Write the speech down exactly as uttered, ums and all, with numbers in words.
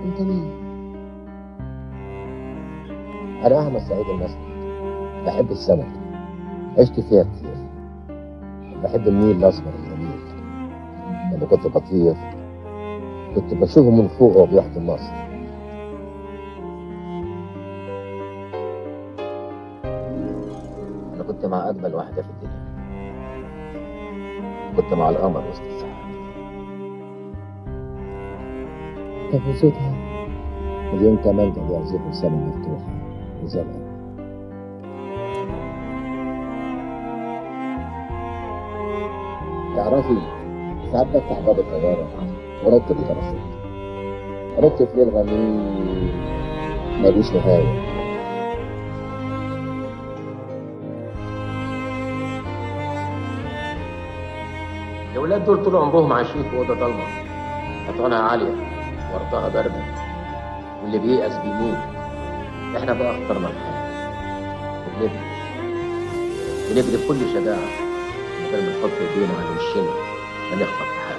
انت مين؟ أنا أحمد سعيد المصري، بحب السمك، عشت فيها كتير. بحب النيل الأسمر الجميل. لما كنت بطير كنت بشوفه من فوق وهو بيحكي مصر. أنا كنت مع أجمل واحدة في الدنيا، كنت مع القمر وسط السحاب. طب وصوتها؟ مليون كمانجة بيعزفوا السما مفتوحة وزرقاء. تعرفي ساعات بفتح باب الطيارة وركب الباراشوت، ركب في ليل غميق ملوش نهاية. الأولاد دول طول عمرهم عايشين في أوضة ضلمة، أطعانها عالية وأرضها باردة، واللي بييأس بيموت. إحنا بقى اخترنا الحياة وبنبني بنجري بكل شجاعة من غير ما نحط إيدينا على وشنا لا نخبط في حاجة.